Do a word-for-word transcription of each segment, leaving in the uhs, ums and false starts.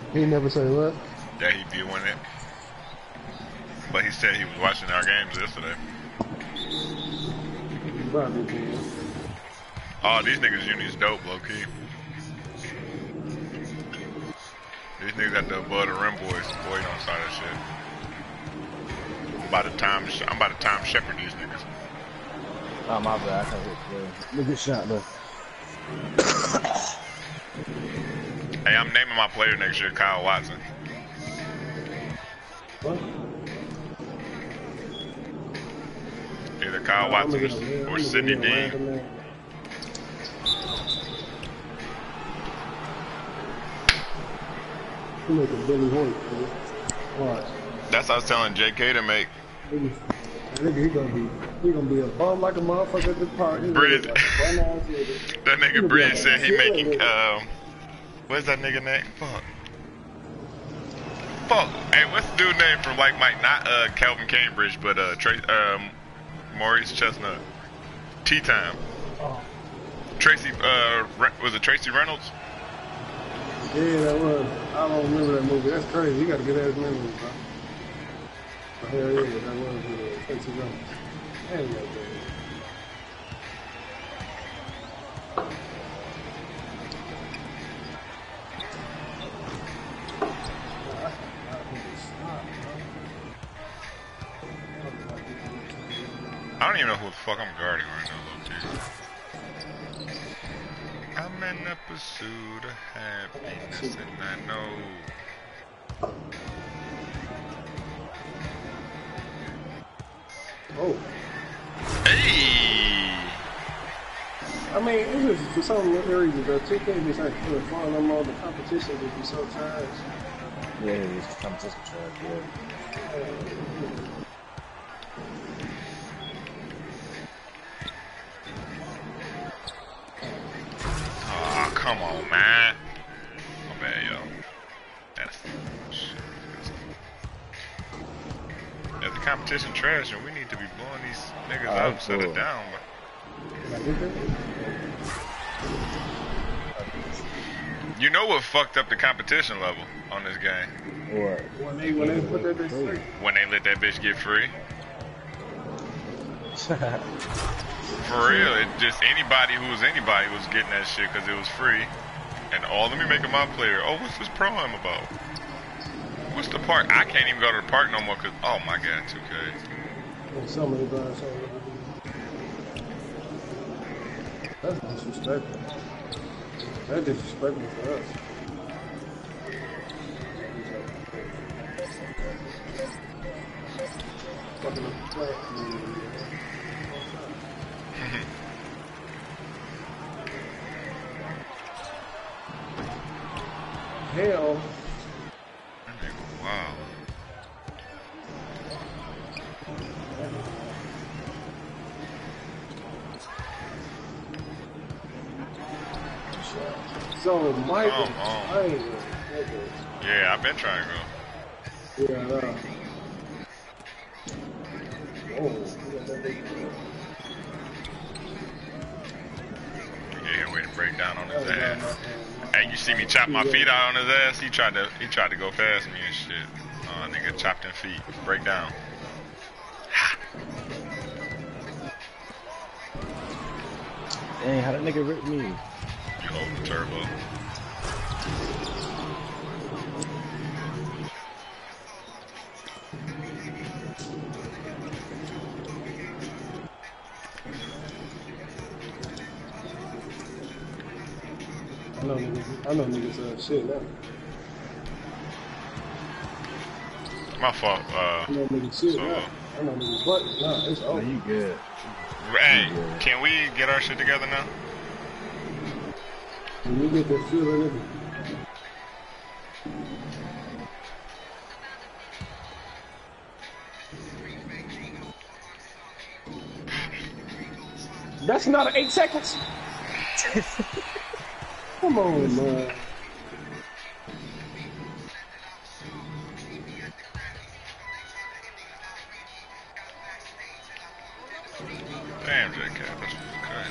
He never say what? That he be winning it. But he said he was watching our games yesterday. Probably did. Oh, these niggas uni's dope, low key. These niggas got the above the rim boys. Boy, don't start that shit. I'm about to time. I'm about to time shepherd these niggas. Oh my bad, I can't hit play. Look at shot though. Hey, I'm naming my player next year Kyle Watson. What? Either Kyle Watson or, or Sidney Dean. You make a Billy Hoyt, watch. That's what I was telling J K to make. I think he gonna be, he gonna be a bum like a motherfucker at the party. Bridge. Like that nigga Bridge said he making, um, what's that nigga name? Fuck. Fuck. Hey, what's the dude name from Like Mike? Not uh Calvin Cambridge, but uh Trace, um, Maurice Chestnut. Tea Time. Oh. Tracy, uh, was it Tracy Reynolds? Yeah, that was. I don't remember that movie. That's crazy. You got a good ass memory, bro. Oh, hell yeah, that was uh, Tracy Reynolds. Hell yeah, baby. I don't even know who the fuck I'm guarding right now, low key. I'm in the pursuit of happiness, and I know. Oh. Hey! I mean, it's just for some reason, the two K just ain't really fun no more. The competition just be so trash. Yeah, it's competition trash, yeah. Oh, come on, man. My bad, yo. That's shit. If the competition trash, then we need to be blowing these niggas Oh, up and set cool. it down. You know what fucked up the competition level on this game? What? When they, when they put that bitch free. When they let that bitch get free. For real, it just anybody who was anybody was getting that shit because it was free. And oh, let me make a my player. Oh, what's this pro-am about? What's the park? I can't even go to the park no more because, oh my god, two K. Some of the guys, that's disrespectful. That's disrespectful for us. Fucking up the play. Hell. Wow. So, Michael, Come on. Yeah, I've been trying to go. Yeah, I know. Oh, yeah, way to break down on his ass. Hey, you see me chop my feet out on his ass? He tried to he tried to go past me and shit. Oh, nigga chopped them feet. Break down. Dang, how that nigga rip me? You hold the turbo. I know niggas, I know niggas uh, shit now. My fault, uh, I know niggas shit so, now. I know niggas butt. Nah, it's over. No, you good. Hey, can we get our shit together now? When you get that feeling of it. That's not an eight seconds. Come on, man. Damn, J K, that's crazy.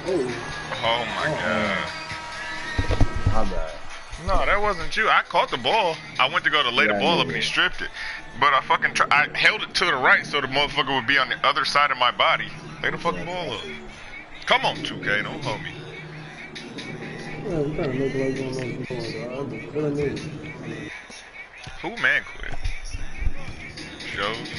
Oh my god. My bad. No, that wasn't you. I caught the ball. I went to go to lay Yeah, the ball I up and he knew. stripped it. But I fucking try I held it to the right so the motherfucker would be on the other side of my body. Lay the fucking ball up. Come on, two K, don't hold me. Yeah, we trying to make like one of those boys, dog. I'm just killing it. Who man quit? Joe's.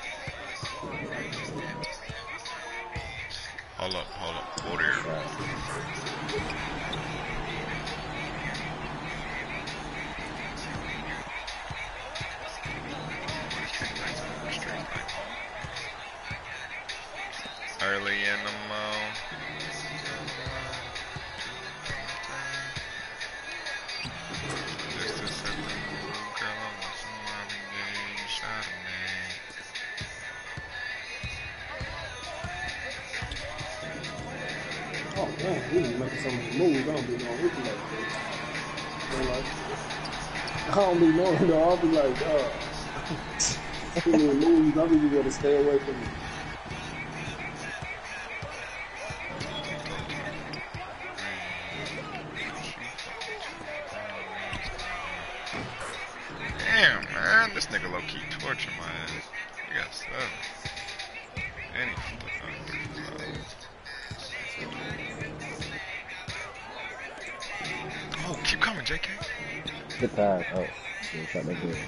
Hold up, hold up. Hold there. Early in the morning. Just to set the mood, girl, I want some Marvin Gaye, Chardonnay. Oh man, we be making so many moves. I don't be knowing what you like, bro. You know, like, I don't be knowing though. I'll be like, uh, too many moves. I'll be able to stay away from you. Damn, man, this nigga low-key torturing my ass. He got seven. And he flipped on. Oh, keep coming, J K. Good pass. Oh, yeah, shot that good.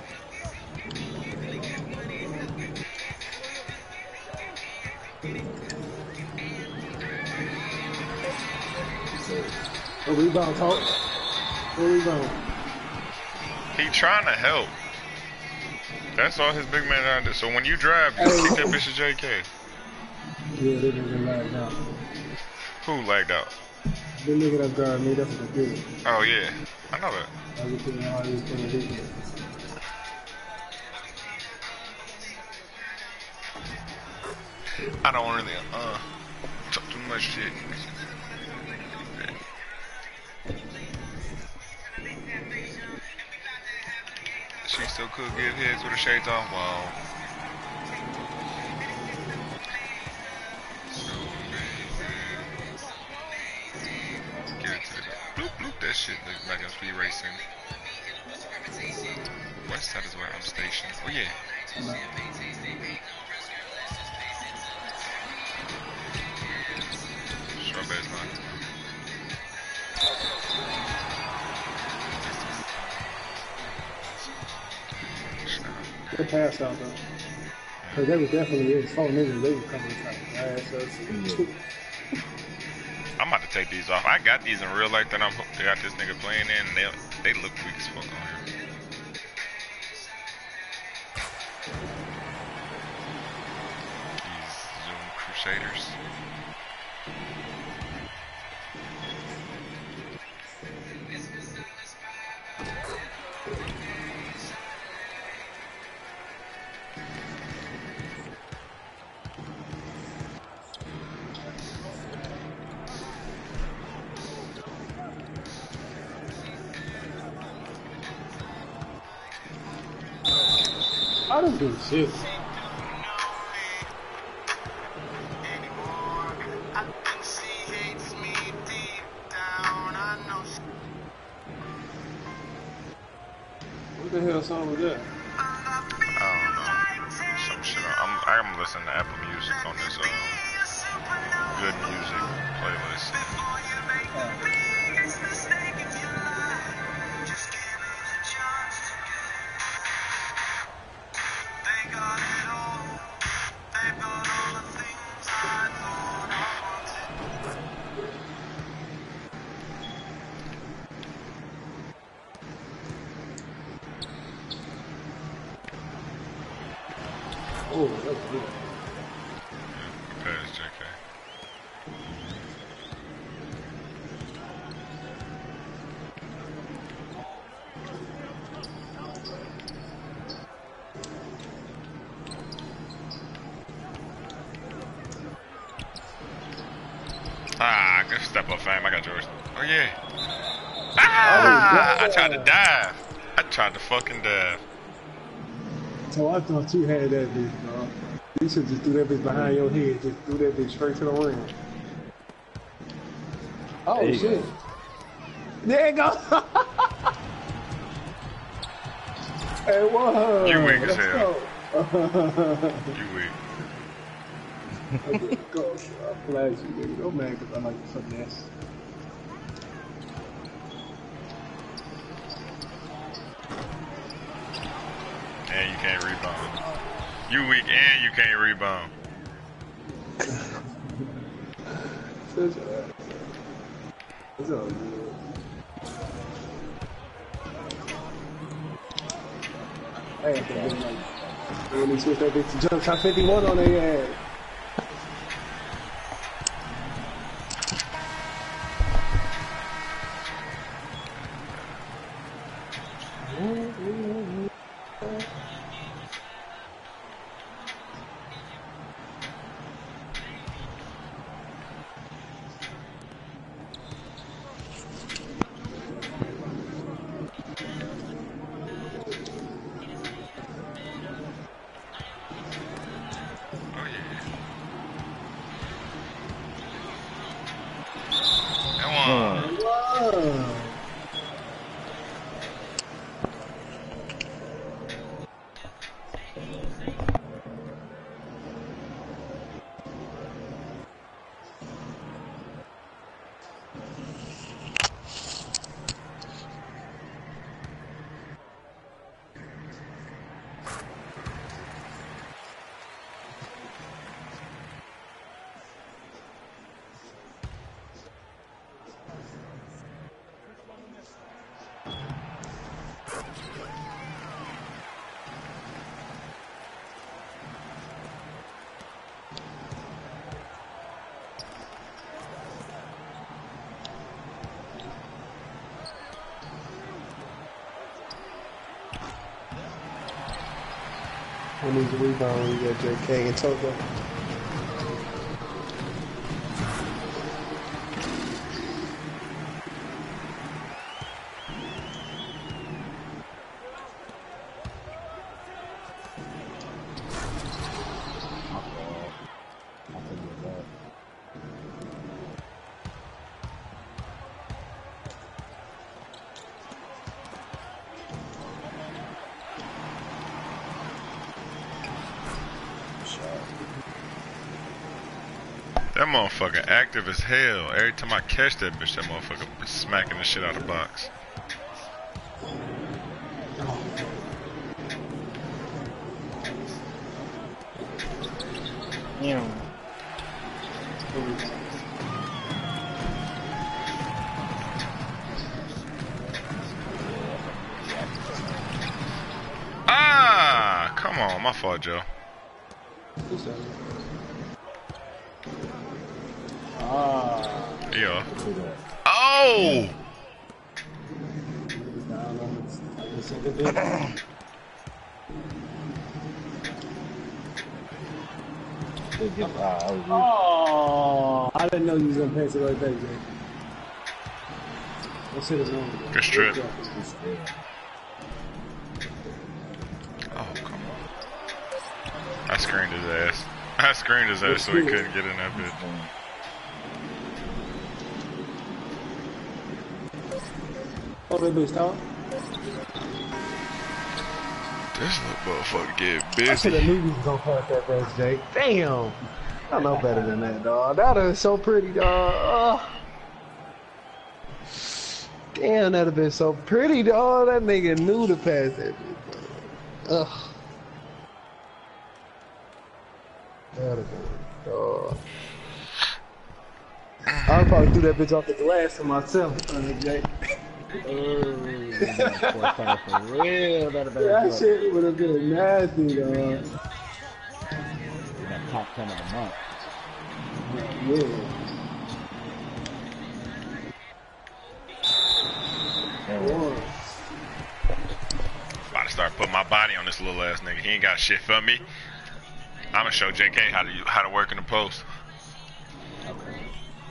A rebound, talk. A rebound. He trying to help. That's all his big man trying to do. So when you drive, you kick that bitch to J K. Yeah, they didn't lag out. Who lagged out? The nigga that guard me, that's what they did. Oh yeah, I know that. I was thinking how he was gonna do it. I don't really uh talk too much shit. She still could get hits with her shades off. Wow. So amazing. Get it to the bloop bloop. That shit looks like I'm speed racing. West side is where I'm stationed. Oh yeah. Short baseline. Good pass out though. Cause they was definitely, it was four niggas, they was coming tight. Ass us. I'm about to take these off. I got these in real life that I'm they got this nigga playing in and they they look weak as fuck on here. These Zoom Crusaders. I don't do shit. What the hell song was that? I don't know. Some shit. I'm I'm listening to Apple Music on this uh, good music playlist. Uh, oh, that's good. Pass, J K. Ah, good step up, fam. I got yours. Oh yeah. Ah! I tried to dive. I tried to fucking dive. So I thought you had that bitch, dog. You should just do that bitch behind your head. Just do that bitch straight to the ring. Oh There you shit! go. There you go. Hey, what? You weak as Let's hell. go. You weak. Okay, go. I'm glad you nigga. Don't mad because I like the finesse. And you can't rebound. You weak and you can't rebound. It's all good. Hey, I think like, when they switch that bitch to jump shot fifty-one on their ass. Who needs a rebound when you got J K and Togo? That motherfucker active as hell. Every time I catch that bitch, that motherfucker be smacking the shit out of the box. Yeah. Ah, come on, my fault, Joe. Ah. Yeah. Oh! Oh, I didn't know you was gonna pass it right back, Jay. That shit is wrong. Good strip. Oh, come on. I screened his ass. I screened his ass so he couldn't get in that bitch. Oh, that bitch, dog. This little motherfucker get I should have busy. knew you was gonna pass that bitch, Jay. Damn. I know better than that, dog. That is so pretty, dog. Oh. Damn, that'd have been so pretty, dog. That nigga knew to pass that bitch, bro. Ugh. That'd have been, dog. I would probably threw that bitch off the glass to myself, uh, Jay. Oh, for real, that'd have been That good. shit would have been nasty, dog. That top ten of the month. Yeah. One. About to start putting my body on this little ass nigga. He ain't got shit for me. I'ma show J K how to how to work in the post. Okay.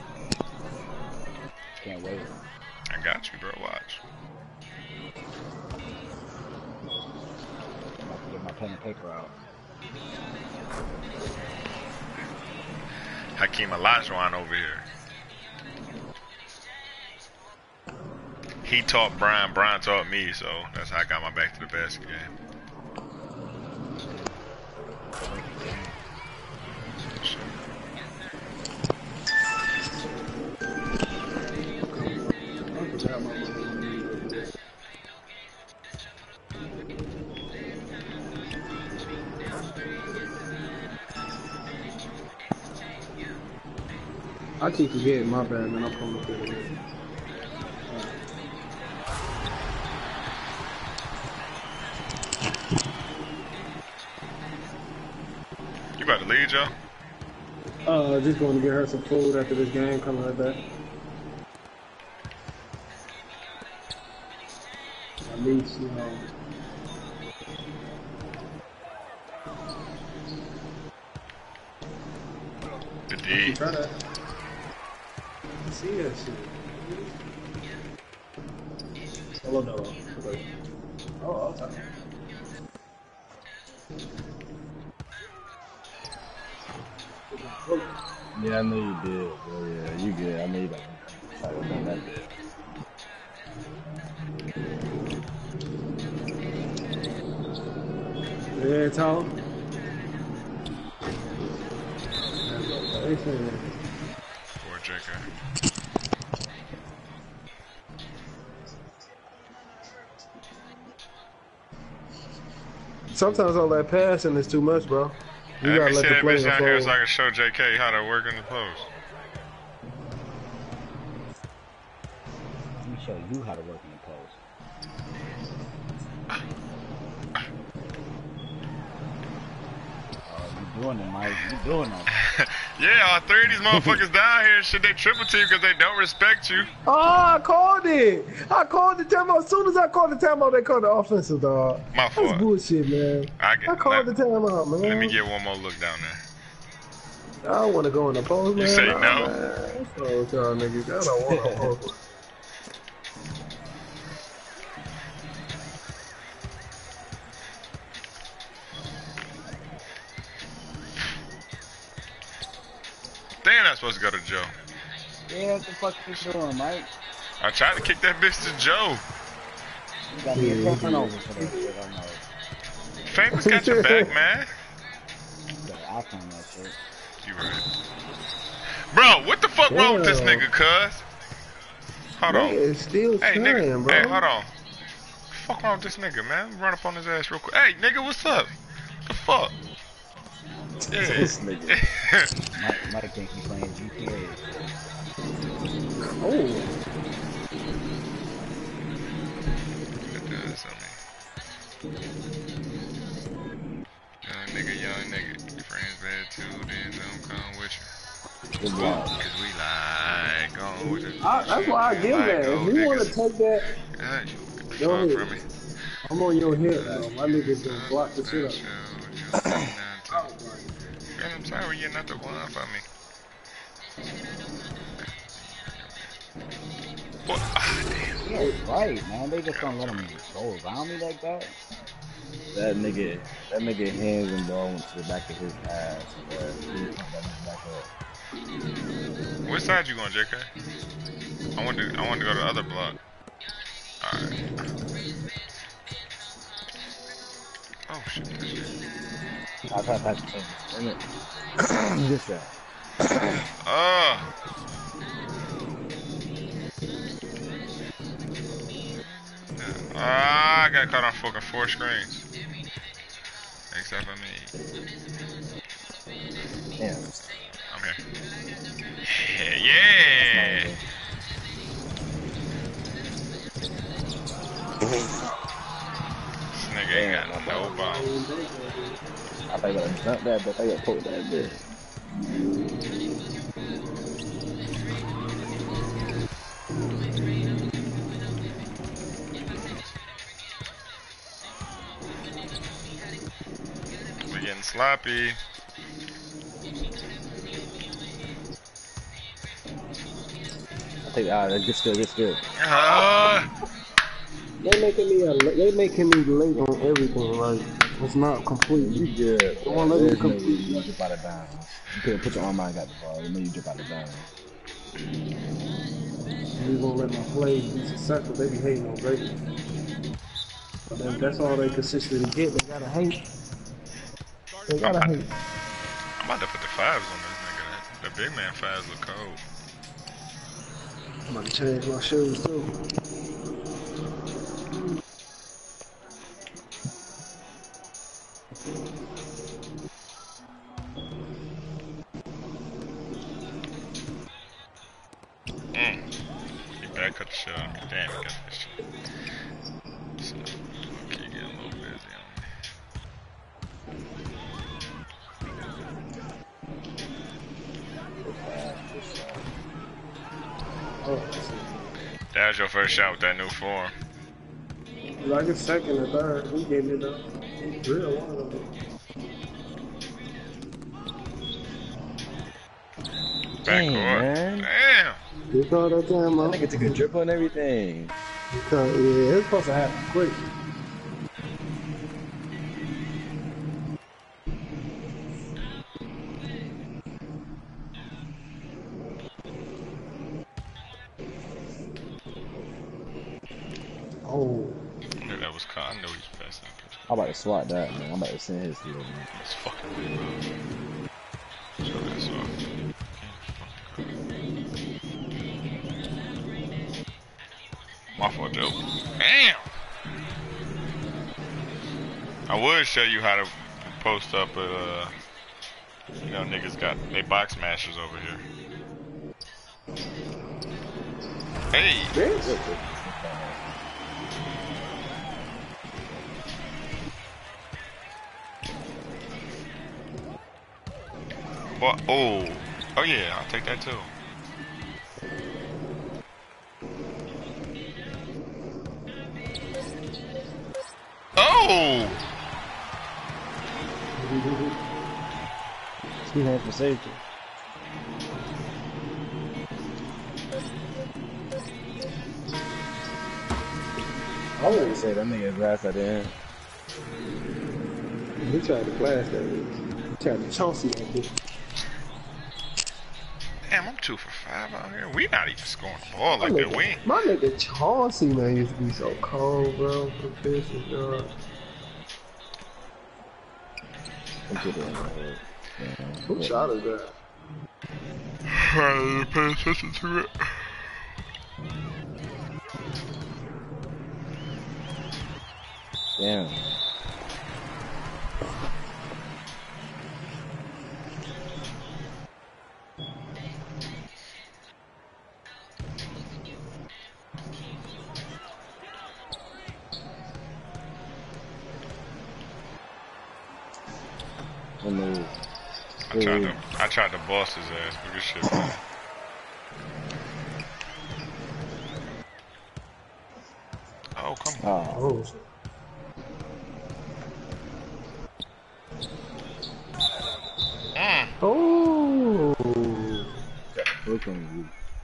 Can't wait. I got you, bro. Watch. I'm about to get my pen and paper out. Hakeem Olajuwon over here. he taught Brian, Brian taught me, so that's how I got my back to the basket game. I keep forgetting, my bad, man. I'm coming up with it. You about to leave, Joe? Uh, just going to get her some food after this game, coming right back. At least, you know. The D. Try that. See that shit. Hello, no. Okay. Oh, I'll talk. Yeah, I know you did. Bro. Yeah, you good. I know you don't. I was done that bit. Yeah, Tom. Poor J K. Sometimes all that passing is too much, bro. You Let gotta me let see the that play bitch down here unfold. so I can show J K how to work in the post. Let me show you how to work in the post. Oh, you doing it, Mike. You doing it. Yeah, all three of these motherfuckers down here, shit, they triple team because they don't respect you. Oh, I called it. I called the timeout. As soon as I called the timeout, they called the offensive, dog. My fault. That's bullshit, man. I, get, I called let, the timeout, man. let me get one more look down there. I don't want to go in the post, man. You say nah, no? Man. What's wrong with y'all niggas? I don't want to post. Damn, I'm supposed to go to Joe. Yeah, what the fuck you doing, Mike? I tried to kick that bitch to Joe. You got me a turnover for that shit, I know. Famous got your back, man. I found that shit. You right. Bro, what the fuck wrong with this Damn. nigga, cuz? Hold Nigga on. is still Hey, trying, nigga. bro. Hey, hold on. Fuck wrong with this nigga, man? Run up on his ass real quick. Hey, nigga, what's up? The fuck? Yeah. This nigga. Mike, Mike think he playing G T A. Oh. It does something. Young nigga, young nigga. Your friends bad too, then don't come with you. Good job. Cause we like go with it. I, that's why I give like that. gold If you want to niggas. take that, Yeah, you Go fuck ahead. from me. I'm on your hip, bro. My niggas gonna block the shit up. Man, I'm sorry you're not the one for me. What? Ah, damn. Yeah, right, man. They just don't let him go around me like that. That nigga, that nigga hands and ball went to the back of his ass. Bro. He put that nigga back up. Which side you going, J K? I want to. I want to go to the other block. All right. Oh shit. I'll try to pass the thing. This guy. Oh. Ah, I got caught on fucking four screens. Except for me. Damn. I'm here. Yeah. This nigga ain't got no ball. I thought you gotta jump that, but I gotta poke that bit. We're getting sloppy. I think, ah, that gets good, gets good. Uh, They making me a, they making me late on everything. Like it's not complete. You good. I want to let me There's no way complete. you jump out of bounds. You couldn't put your arm out and got the ball. You know you jump out of bounds. We gonna let my plays be successful. They be hating on greatness. But then that's all they consistently get. They gotta hate. They I'm gotta about, hate. I'm about to put the fives on this nigga. The big man fives look cold. I'm about to change my shoes too. Mm. You better cut the shit off. Damn, you got this shit. So, okay, getting a little busy on Oh, that was your first shot with that new form. like a second or third, we getting it up. Real one of them. Dang, Backcourt. man. Damn. You call that time, That man? nigga took a dribble and everything. Because, yeah, it's supposed to happen quick. Oh. I knew that was caught. I knew he was best in pitch. I'm about to swat that, man. I'm about to send his to you, man. It's fucking weird, bro. Show this off. My fault, Joe. Damn! I would show you how to post up, but, uh, you know, niggas got, they box mashers over here. Hey! Bitch. What? Oh. Oh, yeah, I'll take that, too. Oh! Two hands for safety. I wouldn't say that nigga grass at the end. He tried to blast that bitch. He tried to Chauncey that bitch. Damn, I'm two for five out here. We not even scoring the ball like My that. nigga- We ain't. My nigga Chauncey, man, used to be so cold, bro. Proficient, dog. Don't get it in my head. Who shot is that? I didn't pay attention to it. Damn. Good move. I tried to, I tried to boss his ass, but good shit, man. Oh, come on. Oh, Oh, Mm. oh. look on you.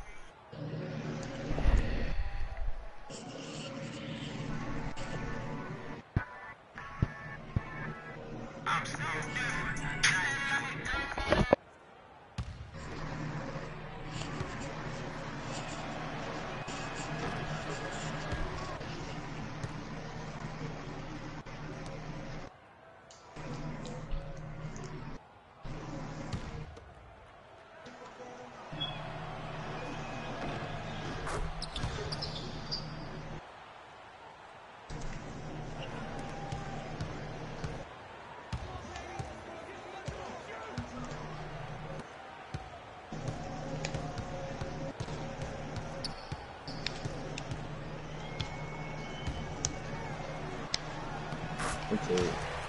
Okay.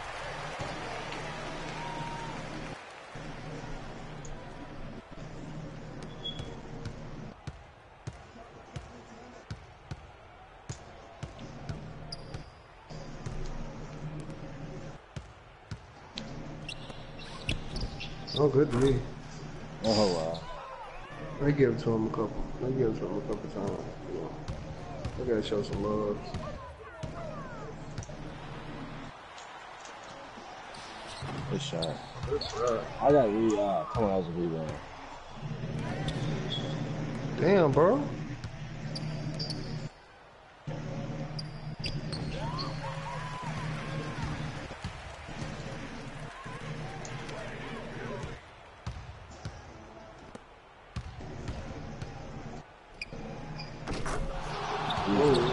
Oh, good to me. Oh wow. They give it to him a couple. They give it to him a couple times. You know. They gotta show some love. Good shot. Good shot. I got re uh come on, that was a rebound. Damn, bro.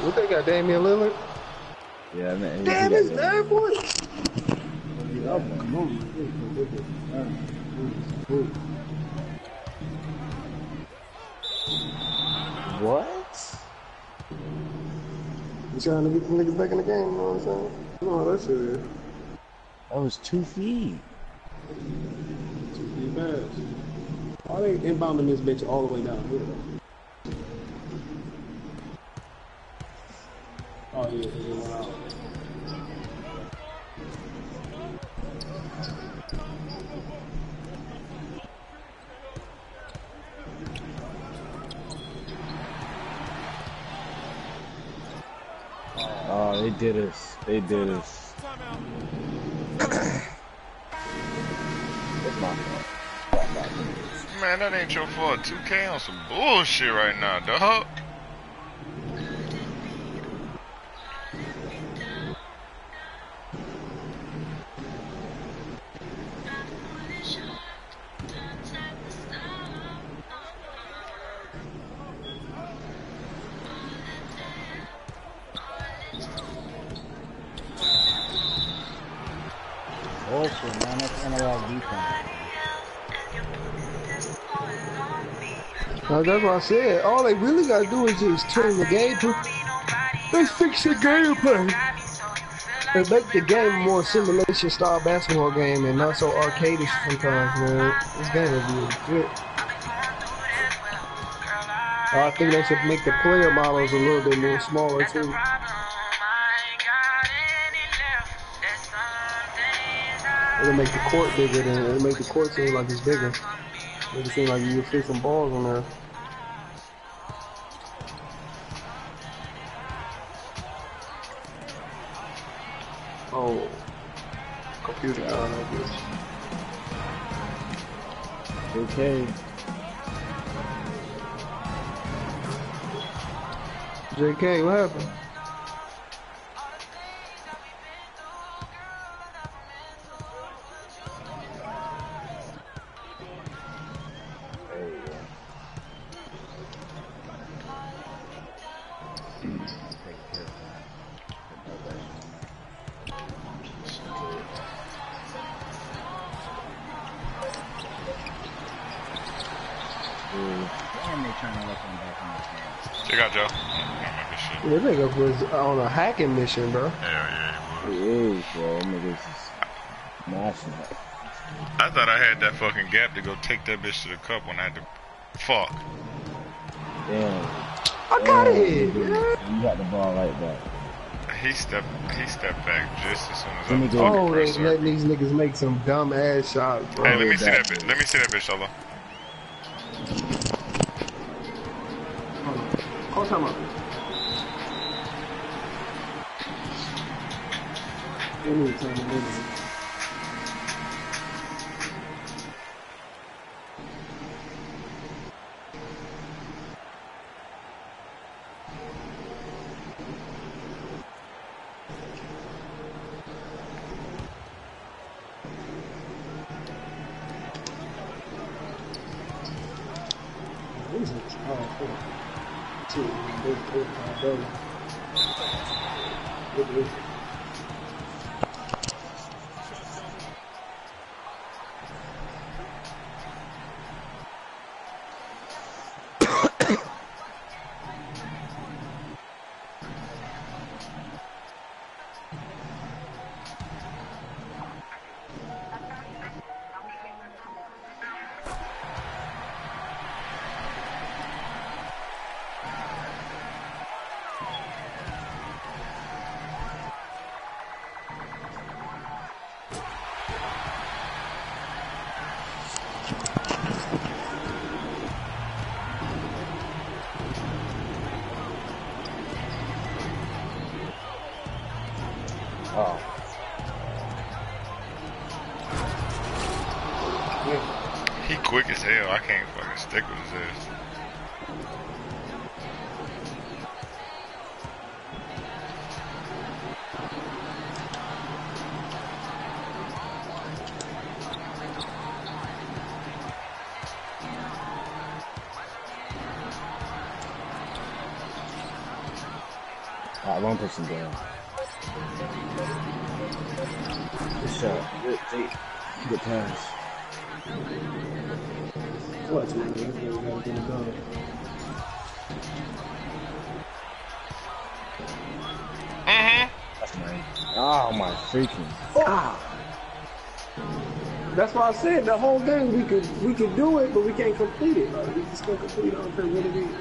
What they got, Damian Lillard? Yeah, man. He, Damn, he it's got third boy. Yeah, what? You trying to get the niggas back in the game, you know what I'm saying? You know how that shit is. That was two feet. Two feet pass. Why they inbounding this bitch all the way down here, though? Oh, yeah, they went out. Oh, they did us. They did us. It's my fault. Man, that ain't your fault. two K on some bullshit right now, dog. Bullshit, man. That's analog defense. Now, that's what I said. All they really gotta do is just turn the game to. Let's fix the gameplay. And make the game a more simulation style basketball game and not so arcadish sometimes, man. This game will be good. I think they should make the player models a little bit more smaller too. It'll make the court bigger than it'll make the court seem like it's bigger. Make it seem like you can fit some balls in there. Oh, computer gone over this. Okay. J K, what happened? Check out Joe. Yeah, that nigga was on a hacking mission, bro. Hell yeah, he is, bro. Niggas is smashing it. I thought I had that fucking gap to go take that bitch to the cup when I had to. Fuck. Damn. I got Damn. it. You got the ball right back. He stepped. He stepped back just as soon as I was go. talking. Oh, they letting these niggas make some dumb ass shots, bro. Hey, let me see that bitch. Let me see that bitch, Solo. Call time out. They need to turn the minutes. He quick as hell. I can't fucking stick with his ass. Alright, one person down. Good shot. Good, Jake. Good pass. Watch it, man. That's what we gotta get it done. Mm-hmm. That's nice. Oh my freaking. Ah. That's why I said the whole game we could we could do it, but we can't complete it. Like, we just can't complete it. I don't care what it is.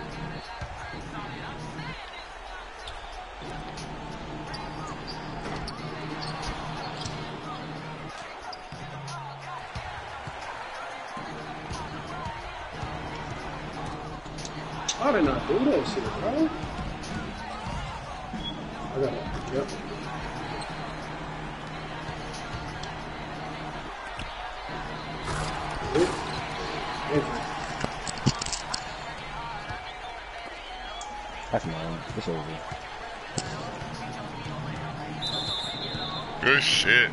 I did not do that shit, bro. I got it. Yep. That's mine. It's over. Good shit.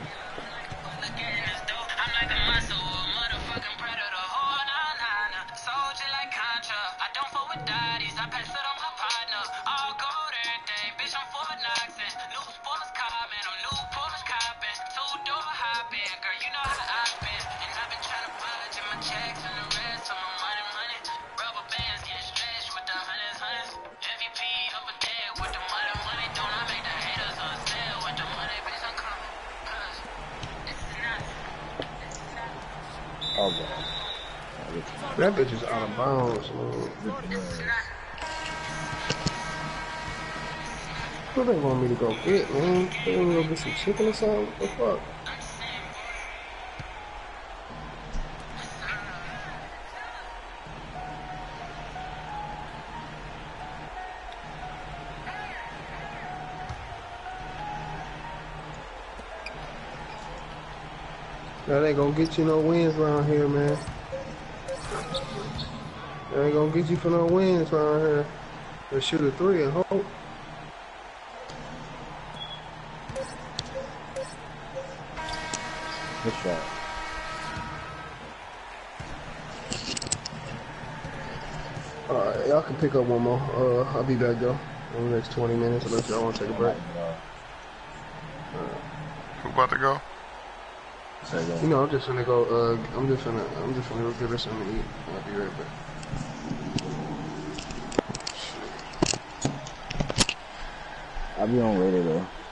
Oh god. That bitch is out of bounds, man. What they want me to go get, man? They want me to go get some chicken or something? What the fuck? That ain't gonna get you no wins around here, man. That ain't gonna get you for no wins around here. Let's shoot a three and hope. Good shot. Alright, y'all can pick up one more. Uh, I'll be back though in the next twenty minutes unless y'all want to take a break. Who about to go? You know, I'm just gonna go. Uh, I'm just gonna. I'm just gonna go get her something to eat. I'll be right back. I'll be on later though.